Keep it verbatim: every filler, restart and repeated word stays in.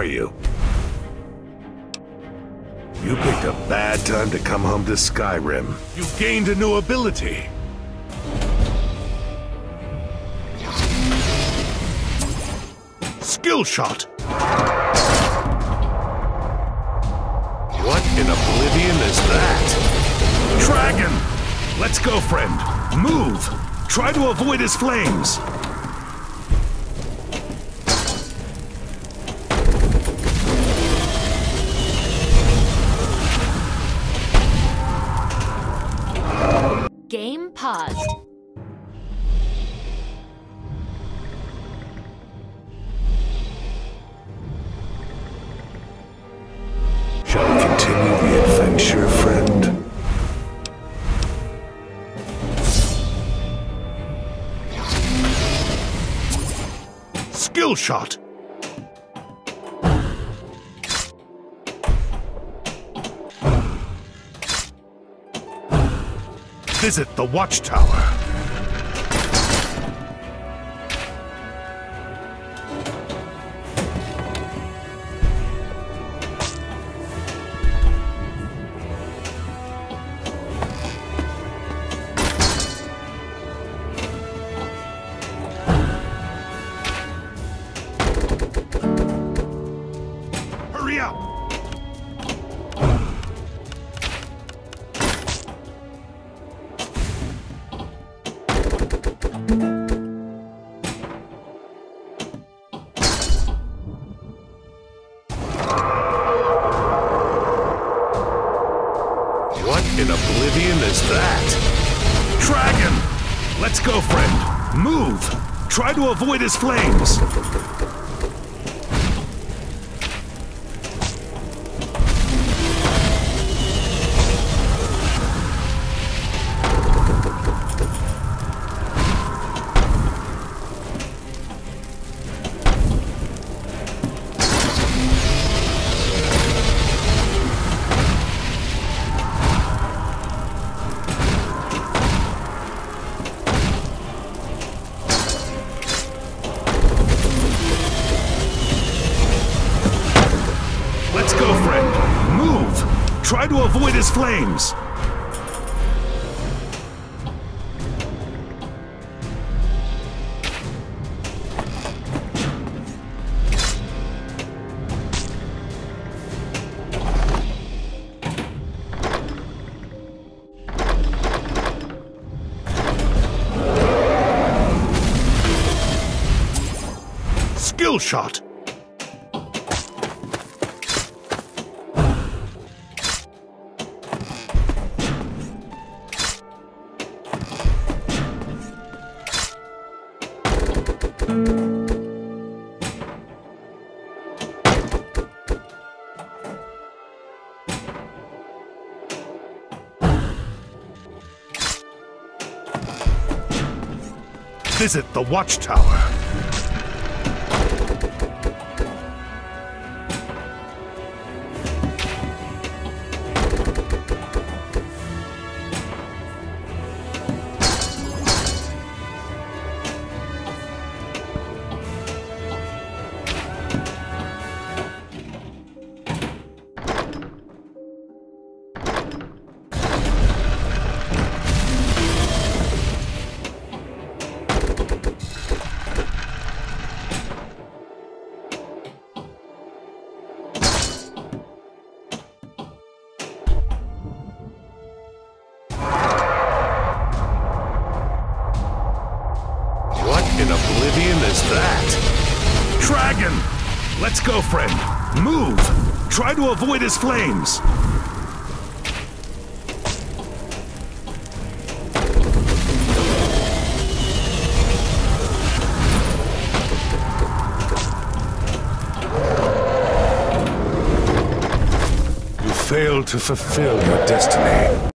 are you? You picked a bad time to come home to Skyrim. You gained a new ability. Skill shot. What in oblivion is that? Dragon! Let's go, friend. Move! Try to avoid his flames. Game paused. Shall we continue the adventure, friend? Skill shot! Visit the watchtower. Hurry up! What in oblivion is that? Dragon! Let's go, friend. Move! Try to avoid his flames. Let's go, friend. Move! Try to avoid his flames. Skill shot! Visit the watchtower. In oblivion is that? Dragon! Let's go, friend. Move! Try to avoid his flames. You failed to fulfill your destiny.